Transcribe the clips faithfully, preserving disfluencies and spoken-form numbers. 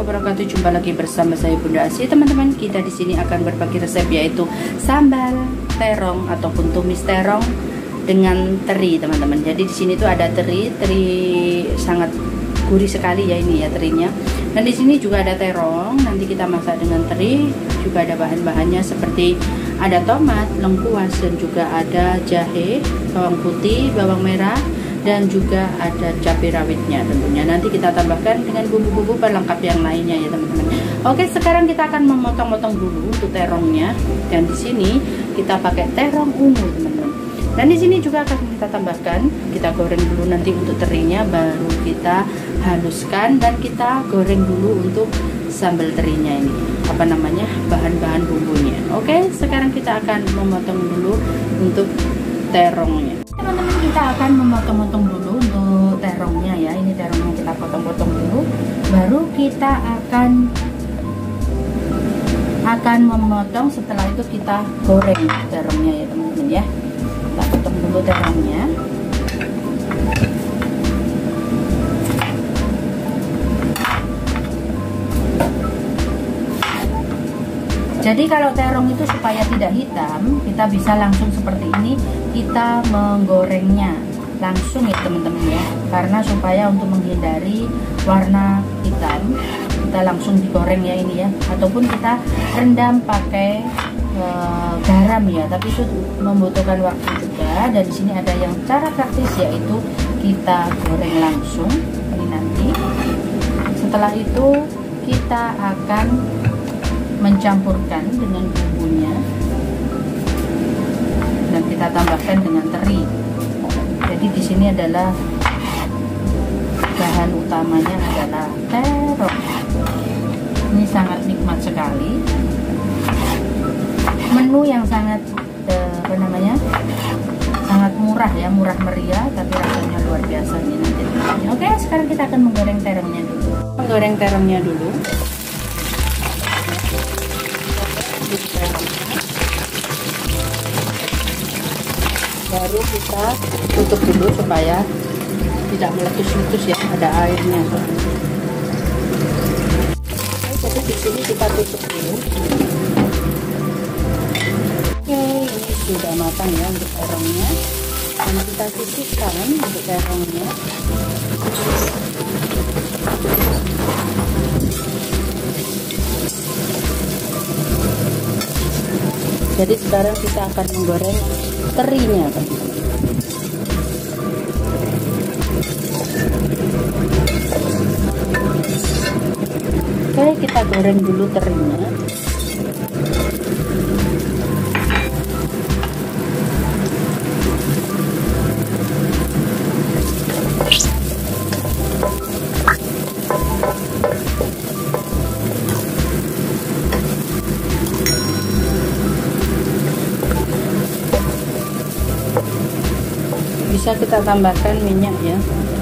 wabarakatuh. Jumpa lagi bersama saya Bunda Asih. Teman-teman, kita di sini akan berbagi resep, yaitu sambal terong ataupun tumis terong dengan teri, teman-teman. Jadi di sini tuh ada teri, teri sangat gurih sekali ya ini ya terinya. Dan di sini juga ada terong. Nanti kita masak dengan teri. Juga ada bahan-bahannya seperti ada tomat, lengkuas, dan juga ada jahe, bawang putih, bawang merah, dan juga ada cabai rawitnya tentunya. Nanti kita tambahkan dengan bumbu-bumbu pelengkap yang lainnya ya teman-teman. Oke, sekarang kita akan memotong-motong dulu untuk terongnya. Dan di sini kita pakai terong ungu teman-teman. Dan di sini juga akan kita tambahkan, kita goreng dulu nanti untuk terinya, baru kita haluskan dan kita goreng dulu untuk sambal terinya ini. Apa namanya? Bahan-bahan bumbunya. Oke, sekarang kita akan memotong dulu untuk terongnya. Teman-teman, kita akan memotong-motong dulu untuk terongnya ya. Ini terongnya kita potong-potong dulu, baru kita akan akan memotong. Setelah itu kita goreng terongnya ya teman-teman ya. Kita potong dulu terongnya. Jadi kalau terong itu supaya tidak hitam, kita bisa langsung seperti ini, kita menggorengnya langsung ya teman-teman ya. Karena supaya untuk menghindari warna hitam, kita langsung digoreng ya ini ya. Ataupun kita rendam pakai e, garam ya, tapi itu membutuhkan waktu juga. Dan di sini ada yang cara praktis, yaitu kita goreng langsung ini nanti. Setelah itu kita akan mencampurkan dengan bumbunya dan kita tambahkan dengan teri. Jadi di sini adalah bahan utamanya adalah terong. Ini sangat nikmat sekali. Menu yang sangat eh, apa namanya? sangat murah ya, murah meriah, tapi rasanya luar biasa ini nanti. Oke, sekarang kita akan menggoreng terongnya dulu. Menggoreng terongnya dulu. Baru kita tutup dulu supaya tidak meletus-letus ya, ada airnya. Oke, jadi di sini kita tutup dulu. Oke, ini sudah matang ya untuk terongnya. Dan kita sisihkan untuk terongnya. Jadi sekarang kita akan menggoreng terinya teman-teman. Oke, kita goreng dulu terinya. Bisa kita tambahkan minyak ya.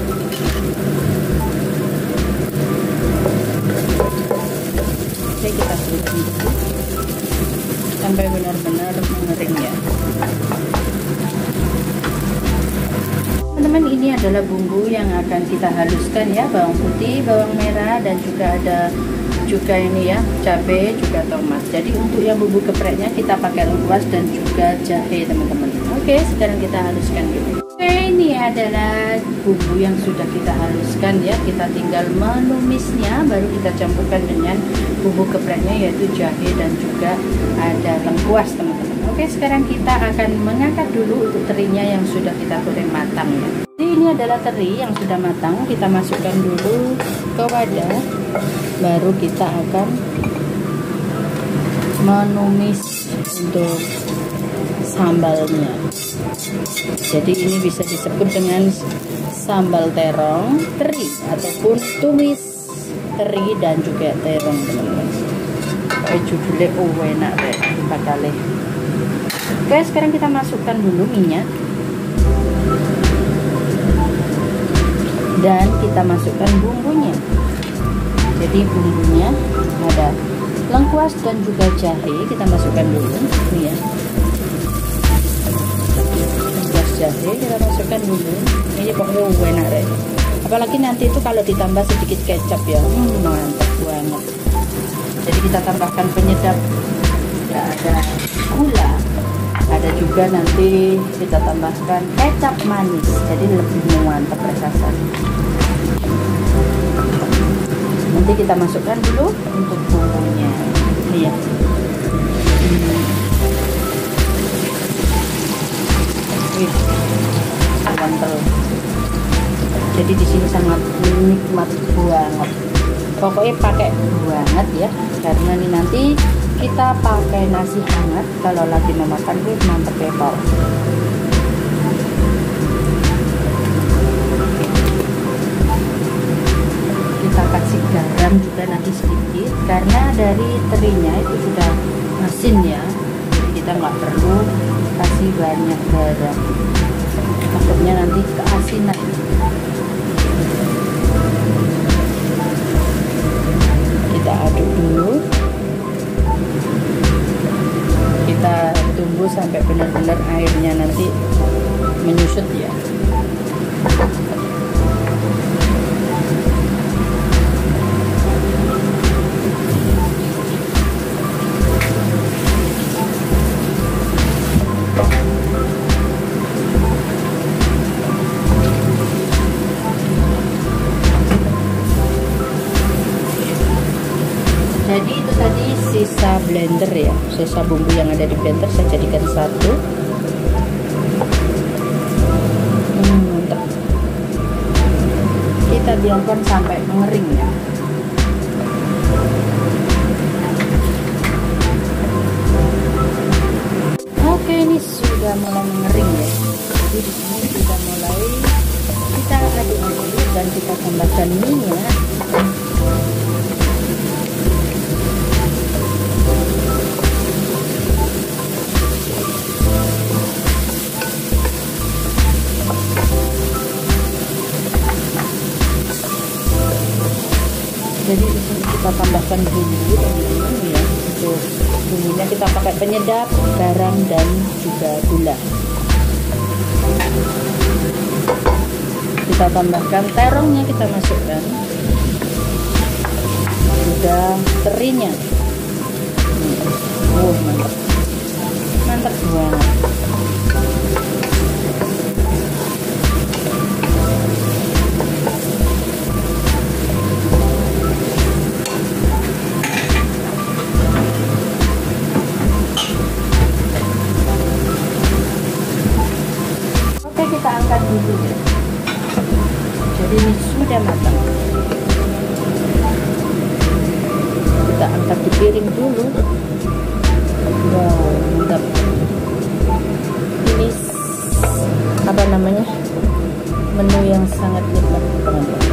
Oke, kita tutup dulu sampai benar-benar mengering ya. Teman-teman, ini adalah bumbu yang akan kita haluskan ya, bawang putih, bawang merah, dan juga ada juga ini ya, cabai, juga tomat. Jadi untuk yang bumbu gepreknya kita pakai lengkuas dan juga jahe teman-teman. Oke, sekarang kita haluskan dulu. Oke, ini adalah bumbu yang sudah kita haluskan ya. Kita tinggal menumisnya, baru kita campurkan dengan bumbu gepreknya, yaitu jahe dan juga ada lengkuas teman-teman. Oke, sekarang kita akan mengangkat dulu untuk terinya yang sudah kita goreng matang ya. Jadi ini adalah teri yang sudah matang. Kita masukkan dulu ke wadah, baru kita akan menumis untuk sambalnya. Jadi ini bisa disebut dengan sambal terong teri ataupun tumis teri dan juga terong teman-teman. Kayak judulnya oh enak deh bakal. Oke, sekarang kita masukkan dulu minyak dan kita masukkan bumbunya. Jadi bumbunya ada lengkuas dan juga jahe, kita masukkan dulu ini ya. Jahe kita masukkan dulu, ini pokoknya enak deh. Apalagi nanti itu kalau ditambah sedikit kecap ya, hmm, mantap banget. Jadi kita tambahkan penyedap, ya ada gula, ada juga nanti kita tambahkan kecap manis, jadi lebih mantap rasanya. Nanti kita masukkan dulu untuk bumbunya, ini ya. Hmm. Wih, mantap. Jadi di sini sangat nikmat banget. Pokoknya pakai banget ya, karena ini nanti kita pakai nasi hangat kalau lagi mau makan, wih mantep ya Pak. Kita kasih garam juga nanti sedikit, karena dari terinya itu sudah asin ya, jadi kita nggak perlu kasih banyak garam, takutnya nanti keasinan. Kita aduk dulu, kita tunggu sampai benar-benar airnya nanti menyusut ya. Jadi itu tadi sisa blender ya, sisa bumbu yang ada di blender saya jadikan satu. Hmm, mantap. Kita diamkan sampai mengering ya. Oke, ini sudah mulai mengering ya. Jadi di sini sudah mulai kita aduk-aduk dan kita tambahkan minyak. Jadi di sini kita tambahkan bumbu teman-teman ya. Untuk bumbunya kita pakai penyedap, garam dan juga gula. Kita tambahkan terongnya, kita masukkan. Juga terinya. Oh mantap, mantap banget. Kita angkat dulu ya. Jadi ini sudah matang. Kita angkat di piring dulu. Wow, mantap. Ini apa namanya? Menu yang sangat nikmat teman-teman.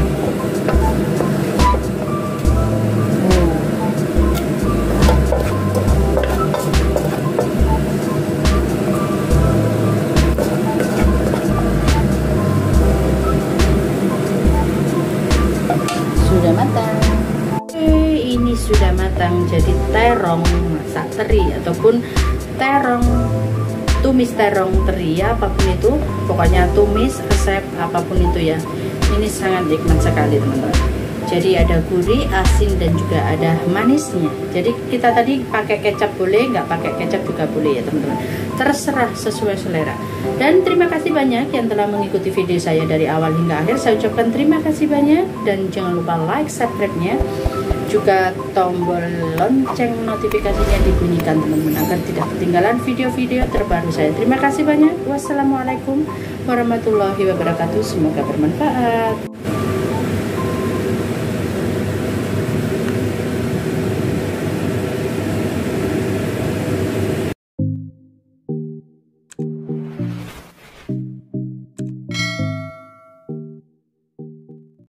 Sudah matang. Oke, ini sudah matang. Jadi terong masak teri ataupun terong tumis terong teri ya, apapun itu, pokoknya tumis resep apapun itu ya. Ini sangat nikmat sekali teman-teman. Jadi ada gurih, asin dan juga ada manisnya. Jadi kita tadi pakai kecap boleh, nggak pakai kecap juga boleh ya teman-teman. Terserah sesuai selera. Dan terima kasih banyak yang telah mengikuti video saya dari awal hingga akhir. Saya ucapkan terima kasih banyak dan jangan lupa like, subscribe-nya. Juga tombol lonceng notifikasinya dibunyikan teman-teman agar tidak ketinggalan video-video terbaru saya. Terima kasih banyak. Wassalamualaikum warahmatullahi wabarakatuh. Semoga bermanfaat.